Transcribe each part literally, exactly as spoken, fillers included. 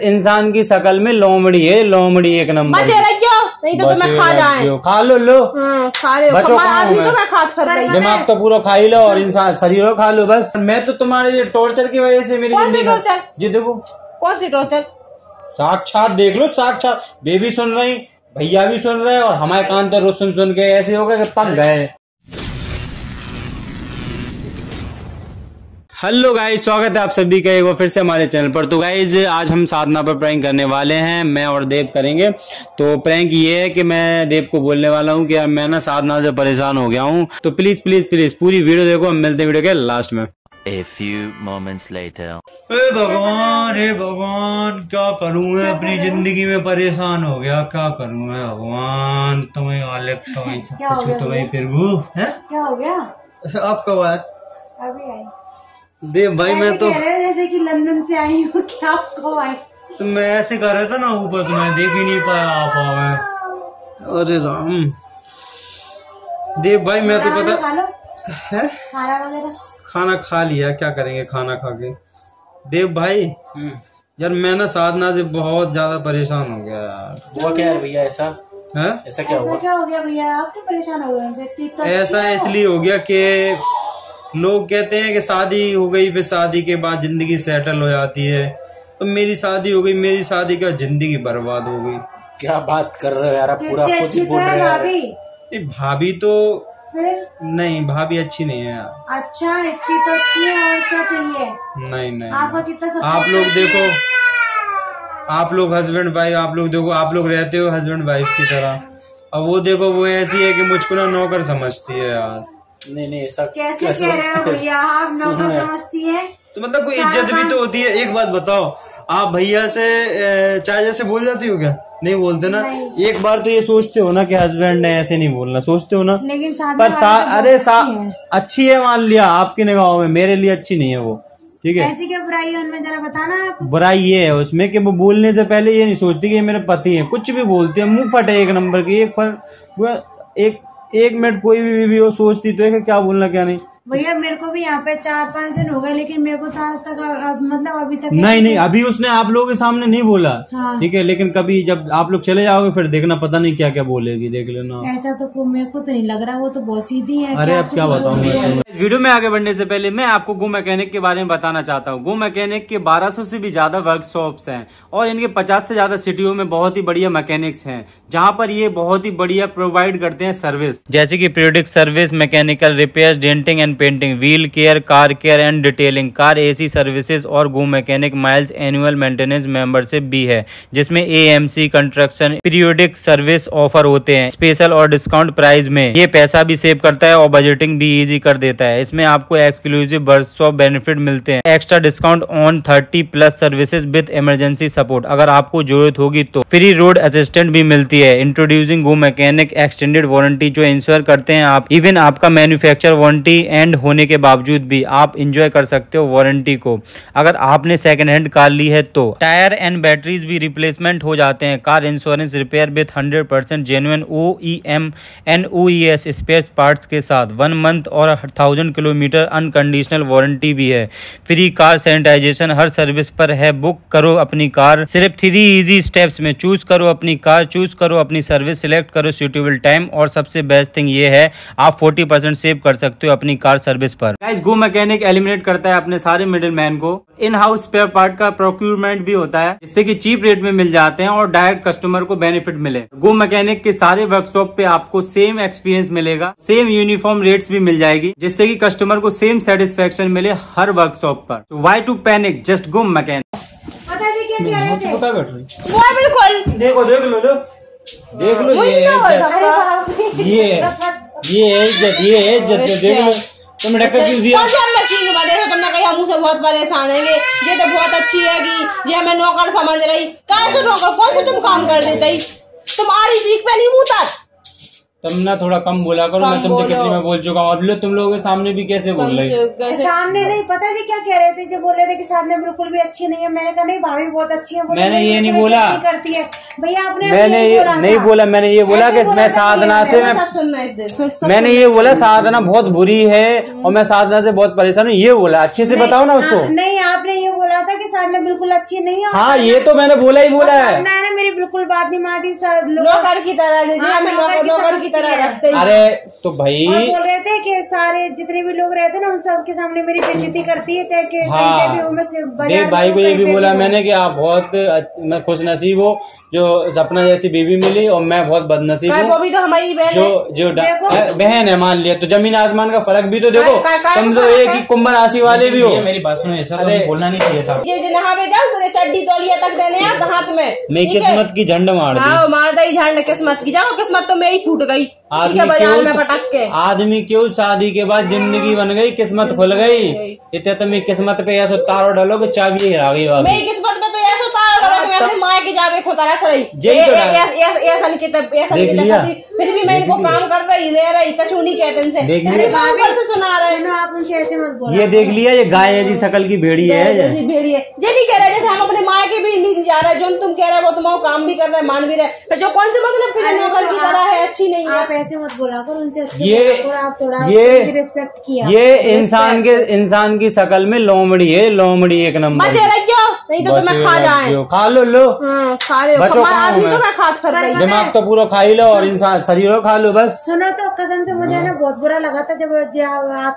इंसान की शकल में लोमड़ी है, लोमड़ी एक नंबर। बचे रहियो, नहीं तो तुम्हें खा जाए। खा लो लो खा लो, बचो दिमाग तो पूरा खा ही लो और इंसान शरीर खा लो बस। मैं तो तुम्हारे ये टॉर्चर की वजह से मेरी जिंदगी जी देखो। कौन सी टॉर्चर? साक्षात देख लो, साक्षात बेबी सुन रही, भैया भी सुन रहे और हमारे कान तो रोज सुन सुन के ऐसे हो गए कि पक गए। हेलो गाइस, स्वागत है आप सभी का एक बार फिर से हमारे चैनल पर। तो गाइस आज हम साधना पर प्रैंक करने वाले हैं, मैं और देव करेंगे। तो प्रैंक ये है कि मैं देव को बोलने वाला हूँ कि यार मैं ना साधना से परेशान हो गया हूँ, तो प्लीज प्लीज प्लीज पूरी वीडियो देखो। हम मिलते हैं वीडियो के लास्ट में। A few moments later. ए भगवान, हे भगवान, क्या करूँ मैं अपनी जिंदगी में परेशान हो गया। क्या करूँ मैं भगवान, तुम्हें वाले तुम्हें सब कुछ तुम्हें फिर वो है। क्या हो गया? आप कब आए? अभी आई। देव भाई मैं तो कह रहे जैसे कि लंदन से आई हूँ। क्या कब आई? तो मैं ऐसे कर रहा था ना ऊपर, तो मैं देख ही नहीं पाया आप आए। अरे राम देव भाई मैं तो पता है खाना वगैरह खाना खा लिया, क्या करेंगे खाना खा के। देव भाई यार मैं ना साधना से बहुत ज्यादा परेशान हो गया यार। हुआ क्या है भैया? ऐसा है ऐसा क्या हुआ? क्या हो गया भैया? आप क्यों परेशान हो गए? तो ऐसा इसलिए हो गया कि लोग कहते हैं कि शादी हो गई फिर शादी के बाद जिंदगी सेटल हो जाती है। तो मेरी शादी हो गई, मेरी शादी का जिंदगी बर्बाद हो गई। क्या बात कर रहे हो यार, आप पूरा कुछ ही बोल रहे हैं। भाभी तो फिर नहीं, भाभी अच्छी नहीं है यार। अच्छा इतनी तो अच्छी है, और क्या चाहिए? नहीं नहीं आपका कितना सब आप लोग देखो, आप लोग हस्बैंड वाइफ, आप लोग देखो, आप लोग रहते हो हस्बैंड वाइफ की तरह। अब वो देखो वो ऐसी है कि मुझको ना नौकर समझती है यार। नहीं नहीं ऐसा कैसे कह रहे हो भैया? आप नौकर समझती है तो मतलब कोई इज्जत भी तो होती है। एक बात बताओ, आप भैया से चाय जैसे बोल जाती हो क्या? नहीं बोलते ना। एक बार तो ये सोचते हो ना कि हस्बैंड ने ऐसे नहीं बोलना, सोचते हो ना। लेकिन पर सा, अरे सा अच्छी है मान लिया आपकी निगाहों में, मेरे लिए अच्छी नहीं है वो। ठीक है, ऐसी क्या बुराई है उनमें, जरा बताना आप। बुराई ये है उसमें कि वो बोलने से पहले ये नहीं सोचती कि ये मेरे पति हैं। कुछ भी बोलते हैं, मुंह फटे एक नंबर की। एक फर एक एक मिनट कोई भी, भी वो सोचती तो है कि क्या बोलना क्या नहीं। भैया मेरे को भी यहाँ पे चार पांच दिन हो गए, लेकिन मेरे को तो आज तक अब, मतलब अभी तक नहीं नहीं अभी उसने आप लोगों के सामने नहीं बोला। हाँ। ठीक है, लेकिन कभी जब आप लोग चले जाओगे फिर देखना, पता नहीं क्या क्या बोलेगी, देख लेना। ऐसा तो मेरे को तो नहीं लग रहा, वो तो बहुत सीधी है। अरे अब क्या बताऊँ मैं। वीडियो में आगे बढ़ने से पहले मैं आपको गो मैकेनिक के बारे में बताना चाहता हूँ। गो मैकेनिक के बारह सौ से भी ज्यादा वर्कशॉप्स हैं और इनके पचास से ज्यादा सिटियों में बहुत ही बढ़िया मैकेनिक्स हैं, जहाँ पर ये बहुत ही बढ़िया प्रोवाइड करते हैं सर्विस, जैसे कि periodic service, mechanical repairs, denting and painting, wheel care, car care and detailing, car AC services और GoMechanic miles annual maintenance membership भी है, जिसमें AMC construction periodic service offer होते हैं स्पेशल और डिस्काउंट प्राइस में। ये पैसा भी सेव करता है और बजटिंग भी इजी कर देता है। इसमें आपको एक्सक्लूसिव वर्कशॉप बेनिफिट मिलते हैं, extra discount on thirty plus services with emergency support, अगर आपको जरूरत होगी तो फ्री रोड असिस्टेंट भी मिलती है। Introducing GoMechanic extended warranty, जो इंश्योर करते हैं आप इवन आपका मैन्युफैक्चर वारंटी एंड होने के बावजूद भी आप इंजॉय कर सकते हो वारंटी को। अगर आपने सेकंड हैंड कार ली है तो टायर एंड बैटरीज भी रिप्लेसमेंट हो जाते हैं। Car insurance repair with hundred percent genuine OEM and OES spare parts के साथ वन मंथ और थाउजेंड किलोमीटर अनकंडीशनल वारंटी भी है। फ्री कार सैनिटाइजेशन हर सर्विस पर है। बुक करो अपनी कार सिर्फ थ्री इजी स्टेप्स में। चूज करो अपनी कार, चूज करो अपनी सर्विस, सिलेक्ट करो सूटेबल टाइम, और सबसे बेस्ट थिंग ये है आप फोर्टी परसेंट सेव कर सकते हो अपनी कार सर्विस पर। गाइस गो मैकेनिक एलिमिनेट करता है अपने सारे मिडिल मैन को। इन हाउस स्पेयर पार्ट का प्रोक्यूरमेंट भी होता है, जिससे कि चीप रेट में मिल जाते हैं और डायरेक्ट कस्टमर को बेनिफिट मिले। गो मैकेनिक के सारे वर्कशॉप पे आपको सेम एक्सपीरियंस मिलेगा, सेम यूनिफॉर्म रेट्स भी मिल जाएगी, जिससे कि कस्टमर को सेम सेटिस्फेक्शन मिले हर वर्कशॉप पर। Why to panic, just GoMechanic. बिल्कुल देखो देख लो जो देख लो, ये ये ये इज्जत, ये इज्जत देख लो। तुम ढक्कन क्यों दिया? तुमने कहा मुझसे बहुत परेशान है, ये तो बहुत अच्छी है कि ये मैं नौकर समझ रही। कहाँ से नौकर, कौन से तुम काम कर देते? तुम आड़ी सीख पे नहीं मुँह। तुम ना थोड़ा कम बोला करो, मैं तुमसे कितनी मैं बोल चुका हूँ। अब लो तुम लोगों के सामने भी कैसे बोल रहे हो? सामने नहीं, पता है क्या कह रहे थे? जो बोल रहे थे कि सामने बिल्कुल भी अच्छी नहीं है। मैंने कहा नहीं भाभी बहुत अच्छी है। मैंने ये नहीं बोला करती है। भैया आपने मैंने ये नहीं बोला, मैंने ये बोला कि मैं साधना से मैं मैंने ये बोला साधना बहुत बुरी है और मैं साधना से बहुत परेशान हूँ, ये बोला। अच्छे से बताओ ना उसको। नहीं, आपने ये बोला था कि साधना बिल्कुल अच्छी नहीं है। हाँ, ये तो मैंने बोला ही बोला है। साधना ने मेरी बिल्कुल बात नहीं मानी, नौकर की तरह नौकर की तरह रखते हैं। अरे तो भाई बोल रहे थे कि सारे जितने भी लोग रहते ना उन सबके सामने मेरी बेइज्जती करती है, चाहे कि हाँ, कहीं पे भी हो, मैं से देव भाई को ये भी बोला मैंने कि आप बहुत मैं खुश नसीब हो जो सपना जैसी बीवी मिली और मैं बहुत बदनसीब हूँ। वो भी तो हमारी बहन जो जो बहन है, मान लिया तो जमीन आसमान का फर्क भी तो देखो। तुम तो एक ही कुंभ राशि वाले भी हो। मेरी बात सुनो, ऐसा तो बोलना नहीं चाहिए था। ये नहा पे जाओ तो चड्डी तौलिया तक देने हाथ में नहीं, किस्मत की झंड मार दी। हाँ, मार दी झंड किस्मत की। जाओ, किस्मत तो मेरी फूट गई बाजार में पटक के। आदमी क्यों शादी के बाद जिंदगी बन गई, किस्मत खुल गई। इतने तुम किस्मत पे ऐसा तारो डालो कि चाबी हिरा गई। मेरी किस्मत में तो ऐसा तारो डालो कि मैं अपनी माँ की जावे खोता रही। ऐसा नहीं कहते, फिर भी मैं इनको काम कर रही रह रही कछु नहीं कहते इनसे। सुना रहे हैं आप उनसे ऐसे मत बोलो। ये देख लिया, ये गाय है जी, शकल की भेड़ी है, जैसी भेड़ी है। ये नहीं कह रहे जैसे हम अपने माँ के भी नहीं जा रहे, जो तुम कह रहे हो तुम काम भी कर रहे मान भी रहे, फिर जो कौन से मतलब कि नौकर की तरह है, अच्छी नहीं है। आप ऐसे मत बोला करो उनसे, ये आप थोड़ा ये रिस्पेक्ट किया। ये इंसान के इंसान की शकल में लोमड़ी है, लोमड़ी एक नंबर। बचे रहियो, नहीं तो तुम्हें खा जाए। खा लो लो खा लो, आदमी तो मैं खाद कर रही। दिमाग तो पूरा खा ही लो और इंसान शरीर खा लो बस। सुनो तो कसम से मुझे ना बहुत बुरा लगा था जब आप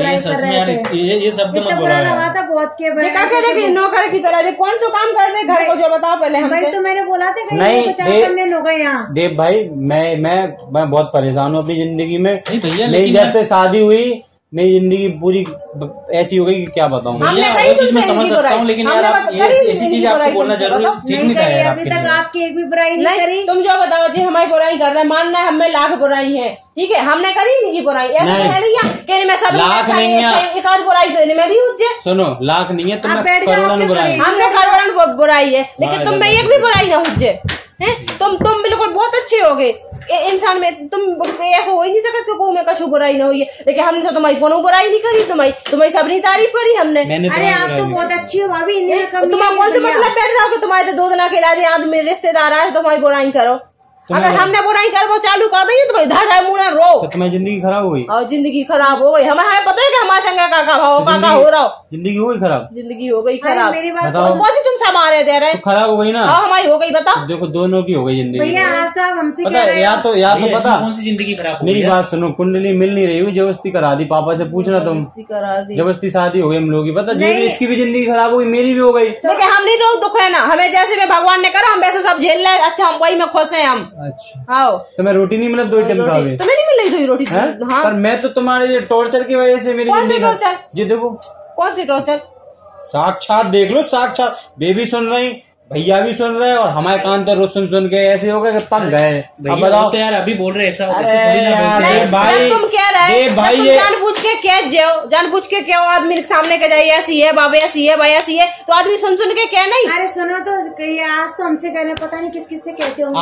ये सब बुरा लगा था बहुत के नौकर की तरह कौन सा काम कर रहे घर को, जो बताओ पहले हम। भाई तो मैंने बोला था नहीं दिन हो गए यहाँ। देव भाई मैं मैं मैं बहुत परेशान हूँ अपनी जिंदगी में। भैया मेरी जब से शादी हुई मेरी जिंदगी पूरी ऐसी हो गई कि क्या बताऊँ। भैया वो चीज मैं समझ सकता हूँ, लेकिन यार आप ये ऐसी चीज आपको बोलना जरूरी ठीक नहीं था यार। अभी तक आपकी एक भी बुराई नहीं करी। तुम जो बताओ जी हमारी बुराई कर रहे हैं, मानना है हमें लाख बुराई है, ठीक है, हमने करी इनकी बुराई। ऐसा है नहीं मैं सब लाख नहीं है, एक आध बुराई तो इनमें भी उज्जे। सुनो, लाख नहीं है, तुम्हें करोड़ों बुराई। हमने करोड़ों बुराई है, लेकिन तुम में एक भी बुराई ना उज्जे। तुम तुम बिल्कुल बहुत अच्छे हो गए इंसान में, तुम ऐसा हो ही नहीं सकते कि में कछु बुराई ना हुई है, लेकिन हमने तो तुम्हारी कोनो बुराई नहीं करी, तुम्हारी तुम्हारी सबनी तारीफ करी हमने। अरे आप तो बहुत अच्छी हो भाभी, तुम्हारा कौन से मतलब बैठ रहा हो कि तुम्हारे तो दो दिन के इलाज यहाँ मेरे रिश्तेदार आए तुम्हारी बुराई करो। अगर हमने बुराई कर वो चालू कर देंगे तुम्हारी धड़ धड़ मुड़ा रो तो तुम्हारी जिंदगी खराब हो गई। और जिंदगी खराब हो गई, हमें हमें पता है कि हमारे संग का का हो का हो रहा हो, जिंदगी हो गई खराब, जिंदगी हो गई खराब। मेरी बात कौन सी तुम समारे दे रहे तो खराब हो गई ना। हाँ हमारी हो गई, बताओ। देखो दोनों की हो गई जिंदगी। भैया आज तो आप हमसे पता है या तो या तो पता कौन सी जिंदगी खराब। मेरी बात सुनो, कुंडली मिल नहीं रही हुई, जबरदस्ती करा दी, पापा से पूछना तुम, जबरदस्ती शादी हो गई हम लोग की। पता जो इसकी भी जिंदगी खराब हो गई, मेरी भी हो गई। लेकिन हम नहीं लोग दुख है ना, हमें जैसे में भगवान ने करा हम वैसे सब झेल रहे। अच्छा हम वही में खुश है हम। अच्छा आओ तो मैं रोटी नहीं मिला दो टाइम खा गए, तुम्हें नहीं मिल रही रोटी। हाँ पर मैं तो तुम्हारे ये टॉर्चर की वजह से मेरी कौन सी टॉर्चर? जी देखो कौन सी टॉर्चर? साक्षात देख लो, साक्षात बेबी सुन रही, भैया भी सुन रहे हैं और हमारे कान तो रोज सुन सुन के ऐसे हो गए कि पक गए। अब बताओ तो यार अभी बोल रहे ऐसा भाई, तुम कह रहे भाई जानबूझ के क्या जाओ, जानबूझ के क्या आदमी के सामने के जाइए ऐसी है बाबा ऐसी है भाई ऐसी है, तो आदमी सुन सुन के क्या नहीं। अरे सुनो तो आज तो हमसे कहने पता नहीं किस किस से कहते होंगे।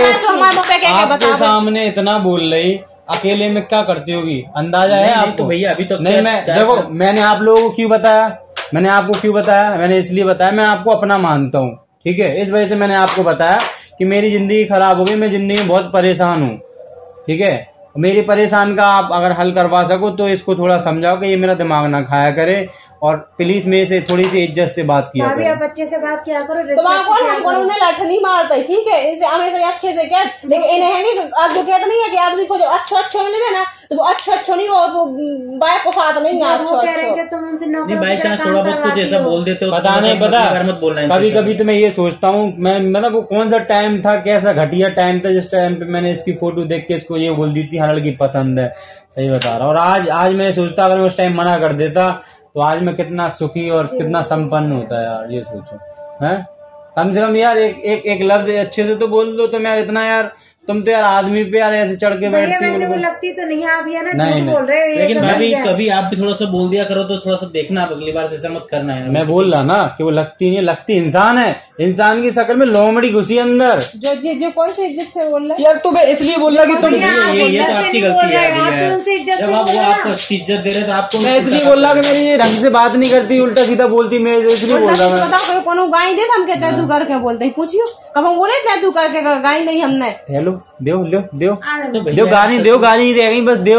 आपके सामने इतना बोल रही, अकेले में क्या करती होगी अंदाजा है आपको? तो भैया अभी तो नहीं, मैं देखो मैंने आप लोगों को क्यों बताया, मैंने आपको क्यों बताया, मैंने इसलिए बताया मैं आपको अपना मानता हूँ, ठीक है, इस वजह से मैंने आपको बताया कि मेरी जिंदगी खराब हो गई, मैं जिंदगी में बहुत परेशान हूँ, ठीक है। मेरी परेशान का आप अगर हल करवा सको तो इसको थोड़ा समझाओ कि ये मेरा दिमाग ना खाया करे और प्लीज मेरे से थोड़ी सी इज्जत से बात किया करो। आप बच्चे से बात किया करो, तुम्हारा उन्हें लठ नहीं मारता, ठीक है, इसे हमेशा अच्छे से कह, लेकिन इन्हें है नहीं आदमी कहते नहीं है कि आदमी को जो अच्छा अच्छा मिले ना तो वो अच्छा अच्छा नहीं, वो बाय को साथ नहीं है। तुम उनसे नौकरी बाई चांस थोड़ा बहुत कुछ ऐसा बोल देते हो, पता नहीं पता, मत बोलना। कभी कभी तो मैं ये सोचता हूँ, मैं मतलब वो कौन सा टाइम था, कैसा घटिया टाइम था जिस टाइम पे मैंने इसकी फोटो देख के इसको ये बोल दी थी हाँ लड़की पसंद है, सही बता रहा। और आज आज मैं सोचता अगर मैं उस टाइम मना कर देता तो आज मैं कितना सुखी और कितना संपन्न होता है यार, ये सोचो है। कम से कम यार एक एक एक लफ्ज अच्छे से तो बोल दो तो मैं इतना यार तुम तो यार आदमी पे यार ऐसे चढ़ के बैठती वैसे हो। वो लगती तो नहीं आप ये ना नहीं, झूठ बोल रहे हो। ये लेकिन सब भाभी क्या है? कभी आप भी थोड़ा सा बोल दिया करो तो थोड़ा सा देखना, आप अगली बार से ऐसा मत करना है। मैं बोल रहा ना कि वो लगती नहीं है, लगती इंसान है। इंसान की शक्ल में लोमड़ी घुसी अंदर। जो जो जो कौन सी इज्जत से बोल रहा है? यार तुम्हें इसलिए बोल रहा कि तुम भैया, आप ये ये इज्जत तो से आपकी नहीं गलती बोल रहे, आप है। उनसे इज्जत जब से आप बोल वो रहे हो आपको अच्छी इज्जत दे रहे तो आपको मैं इसलिए बोल रहा कि मेरी ये ढंग से बात नहीं करती, उल्टा सीधा बोलती, मैं इसलिए बोल रहा मैं। बताओ कोनो गाय दे हम कहते हैं तू करके बोलते हैं, पूछियो कब हम बोले थे तू करके गाय नहीं हमने। हेलो देव लो देव तो भैया देव गाड़ी देव गाड़ी नहीं रह गई बस देव।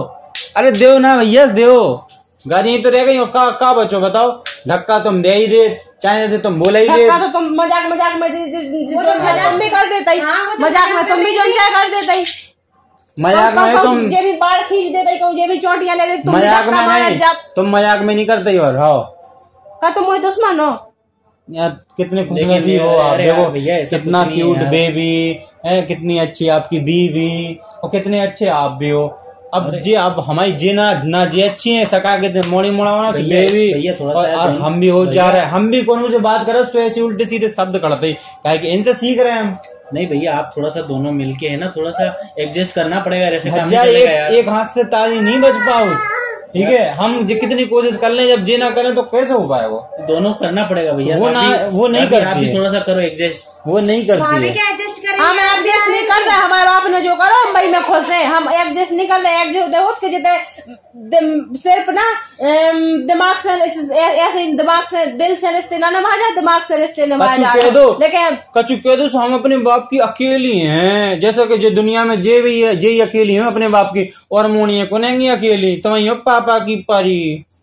अरे देव ना भैया देव गाड़ी तो रह गई और का, का बचो बताओ। धक्का तुम दे ही दे, चाहे से तुम बोला ही दे। धक्का तो तुम मजाक मजाक में तुम भी कर देता ही, मजाक में तुम भी जो चाहे कर देता ही। मजाक में तुम जे भी बाढ़ खींच देता ही, कहूँ जे भी चोटियां ले देते, मजाक में नहीं, तुम मजाक में नहीं करते और हाँ का तुम वही दुश्मन हो। यार कितने खुशनसीब हो आप, देखो कितना क्यूट बेबी है, कितनी अच्छी आपकी बीवी और कितने अच्छे आप भी हो। अब जे अब हमारी जे ना ना जे अच्छी है सका के मोड़ी मोड़ा होना बेबी, और हम भी हो जा रहे हैं, हम भी कोनो से बात करो तो ऐसे उल्टे सीधे शब्द करते ही, क्या कि इनसे सीख रहे हैं हम। नहीं भैया आप थोड़ा सा दोनों मिलके है ना, थोड़ा सा एडजस्ट करना पड़ेगा, ऐसे काम नहीं एक, चलेगा यार। एक हाथ से ताली नहीं बच पाओ, ठीक है। हम जो कितनी कोशिश कर लें, जब जे ना करें तो कैसे हो पाए वो। दोनों करना पड़ेगा भैया। वो ना वो नहीं करती आप भी थोड़ा सा करो एडजस्ट, वो नहीं करती भाभी है। क्या एडजस्ट करें? हम एडजस्ट नहीं कर रहे, हमारे बाप ने जो करो हम भाई में खुश है, हम एडजस्ट नहीं कर रहे। एडजस्ट देखो के जितने सिर्फ ना दिमाग से ऐसे दिमाग से दिल से रिश्ते ना निभा जाए, दिमाग से रिश्ते निभा जाए। लेकिन कचू कह दो हम अपने बाप की अकेली हैं, जैसा कि जो दुनिया में जे भी है जे अकेली है अपने बाप की, और मोनिया को नहीं अकेली, तुम्हें तो पापा की परी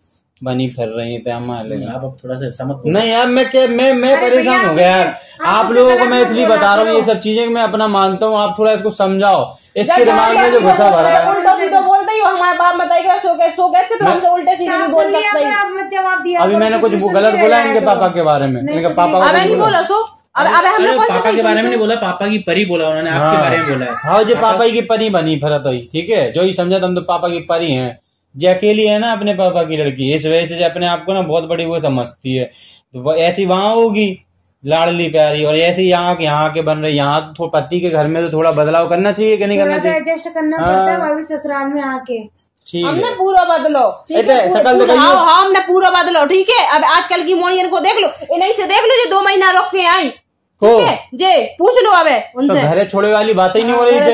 बनी फिर रही थे हमारे। आप अब थोड़ा सा समझ नहीं यार मैं क्या मैं मैं परेशान हो गया यार आप लोगों को। मैं इसलिए बता रहा हूँ ये सब चीजें मैं अपना मानता हूँ, आप थोड़ा इसको समझाओ। इसके दिमाग में जो घुसा भरा है उल्टा सीधा बोलते ही हो, हमारे बाप बताइएगा सो गए सो गए तो हमसे उल्टे सीधे भी बोल सकते हैं। आप मत जवाब दिया। अभी मैंने कुछ गलत बोला इनके पापा के बारे में, इनके पापा अबे नहीं बोला सो अब अब हमने कौन पापा के बारे में नहीं बोला, पापा की परी बोला उन्होंने, आपके बारे में बोला है। हाँ जो पापा की परी बनी फिर तो ही ठीक है, जो ही समझा तुम तो पापा की परी हैं। जो अकेली है ना अपने पापा की लड़की, इस वजह से अपने आप को ना बहुत बड़ी वो समझती है, तो वो ऐसी वहां होगी लाडली प्यारी, और ऐसे यहाँ के यहाँ के बन रहे। यहाँ तो पति के घर में तो थोड़ा बदलाव करना चाहिए कि नहीं करना चाहिए, एडजस्ट करना पड़ता है भाभी ससुराल में आके। ठीक हमने है पूरा बदलो, ठीक है सकल तो हाँ हाँ हमने पूरा बदलो, ठीक है। अब आजकल की मोड़ियन को देख लो, इन्हीं से देख लो जो दो महीना रोक के आई, ठीक है जे पूछ लो अबे उनसे। तो घरे छोड़े वाली बात ही नहीं हो रही थी,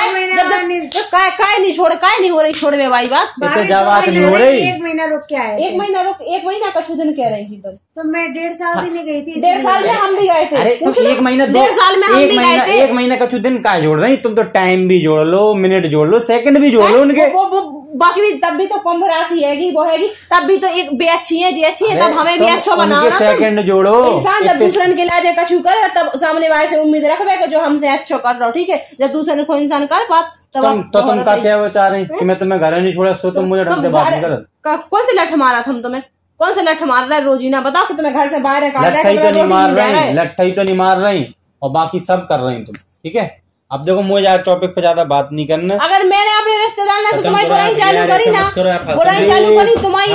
काय काय नहीं छोड़ काय नहीं हो रही छोड़वे वाली बात, बात नहीं हो रही। एक महीना रुक के आए, एक महीना रुक एक महीना का दिन कह रही थी तुम। तो मैं डेढ़ साल से नहीं गई थी, डेढ़ साल में हम भी गए थे। अरे तो एक महीना डेढ़ साल में हम भी गए थे। एक महीना का दिन का जोड़ रही तुम, तो टाइम भी जोड़ लो, मिनट जोड़ लो, सेकंड भी जोड़ लो उनके। वो, वो, बाकी भी तब भी तो कम राशि हैगी वो हैगी, तब भी तो एक भी अच्छी है जी अच्छी है, तब हमें भी अच्छा बनाओ ना। सेकंड जोड़ो, इंसान जब दूसरे के लाजे कछु करे तब सामने वाले से उम्मीद रखबे कि जो हमसे अच्छा कर रहा हो, ठीक है। जब दूसरे को इंसान कर पात तुम तो तुम का क्या वो चाह रही कि मैं तुम्हें घर नहीं छोड़ा, सो तुम मुझे ढंग से बात नहीं कर। कौन से लठ मारा था तुम्हें, कौन से लठ मार रहा है रोजीना, बताओ कि तुम्हें घर से बाहर लट्ठाई तो नहीं मार रही, लट्ठाई तो नहीं मार रही, और बाकी सब कर रही तुम, ठीक है। अब देखो मुझे यार टॉपिक पे ज्यादा बात नहीं करना। अगर मैंने अपने रिश्तेदार ने तुम्हारी बुराई चालू करी ना, बुराई चालू करी तुम्हारी,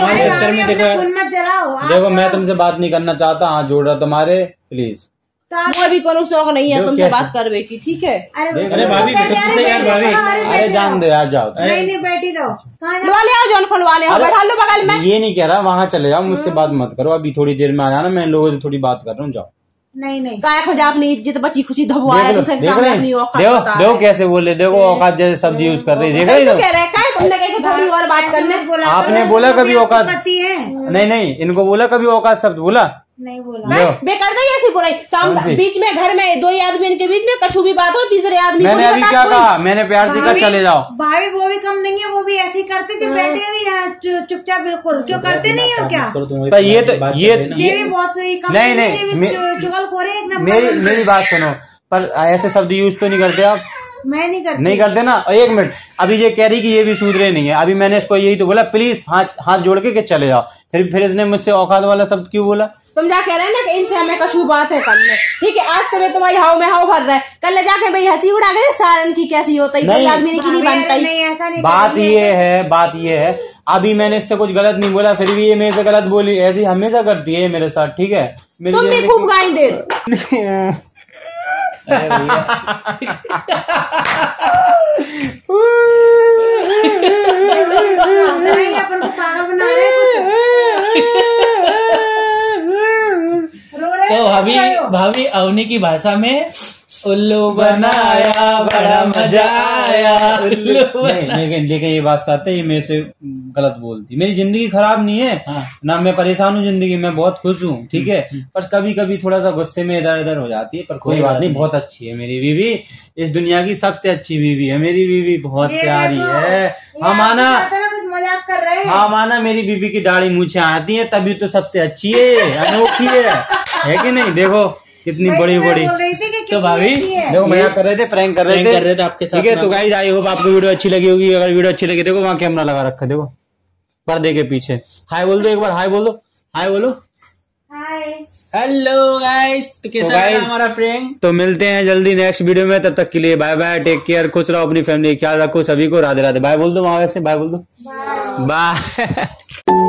मत जलाओ। देखो मैं तुमसे बात नहीं करना चाहता, हाथ जोड़ रहा तुम्हारे, प्लीज। मुझे भी कोनो शौक नहीं है तुमसे बात करवे की, ठीक है। अरे भाभी यार भाभी, अरे जान दो यार जाओ, नहीं नहीं बैठी रहो, खुलवा ले आओ, जौन खुलवा ले आओ, बैठा लो बगल में। ये नहीं कह रहा वहाँ चले जाओ, मुझसे बात मत करो, अभी थोड़ी देर में आ जाना, मैं लोगों से थोड़ी बात कर रहा हूँ, जाओ। नहीं नहीं काय खुजा अपनी इज्जत बची खुशी धबवा रहा है, दूसरे के सामने अपनी औकात देखो बता देखो कैसे बोले, देखो औकात जैसे शब्द यूज कर रही, देख रही हो। कह रहे हैं तुमने कहीं थोड़ी और बात करने बोला, आपने बोला कभी औकात पति है? नहीं नहीं इनको बोला कभी औकात शब्द बोला नहीं बोला, बेकार नहीं ऐसी बुराई। सामने बीच में घर में दो ही आदमी इनके बीच में कछु भी बात हो तीसरे आदमी मैंने अभी क्या कहा, मैंने प्यार से कहा चले जाओ। भाई वो भी कम नहीं है, वो भी ऐसे ही करते थे, बैठे हुए यहाँ चुपचाप बिल्कुल, क्यों करते नहीं हो क्या? तो ये तो ये ये भी बहुत नहीं नहीं चुगलखोर है। मेरी मेरी बात सुनो, पर ऐसे शब्द यूज तो नहीं करते आप, मैं नहीं करती, नहीं करते ना। एक मिनट, अभी ये कह रही कि ये भी सुधरे नहीं है, अभी मैंने इसको यही तो बोला प्लीज हाथ हाथ जोड़ के, के चले जाओ, फिर फिर इसने मुझसे औकात वाला शब्द क्यों बोला? तुम जा कह रहे हैं ना कि इनसे हमें कछु बात है करने, ठीक है। आज तुम्हें तुम्हारी हाव में हाव भर रहा है, कल जाके भाई हंसी उड़ा गए सारन की कैसी होता है, कोई आदमी की नहीं बनता नहीं, ऐसा नहीं। बात ये है बात ये है अभी मैंने इससे कुछ गलत नहीं बोला, फिर भी ये मेरे से गलत बोली, ऐसी हमेशा करती है मेरे साथ, ठीक है। तुम भी खूब गाली दे अरे भैया अपन को पागल बना रहे तो भाभी भाभी अवनी की भाषा में उल्लू बनाया बड़ा मजा आया उल्लू नहीं, लेकिन लेकिन ये बात सच है, ये मेरे से गलत बोलती। मेरी जिंदगी खराब नहीं है। हाँ। ना मैं परेशान हूँ जिंदगी में, बहुत खुश हूँ, ठीक है। पर कभी कभी थोड़ा सा गुस्से में इधर उधर हो जाती है, पर कोई बात नहीं, बहुत अच्छी है मेरी बीवी। इस दुनिया की सबसे अच्छी बीवी है मेरी बीवी, बहुत प्यारी है। हाँ माना, मजाक कर रहे हैं। हाँ माना, मेरी बीवी की दाढ़ी मूछे आती है तभी तो सबसे अच्छी है, अनोखी है, है कि नहीं। देखो कितनी बड़ी बड़ी। तो भाभी देखो मजाक कर रहे थे, प्रैंक कर रहे थे कर रहे थे आपके साथ। ठीक है। तो गाइस आई होप आपको वीडियो अच्छी लगी होगी। अगर वीडियो अच्छी लगी, देखो वहाँ कैमरा लगा रखा है, देखो पर्दे के पीछे। हाय बोल दो एक बार, हाय बोल दो, हाय बोलो। हाय हेलो गाइस, तो कैसा रहा हमारा प्रैंक। तो मिलते हैं जल्दी नेक्स्ट वीडियो में, तब तक के लिए बाय बाय, टेक केयर, खुश रहो, अपनी फैमिली ख्याल रखो, सभी को राधे राधे। बाय बोल दो वहां से, बाय बोल दो, बाय।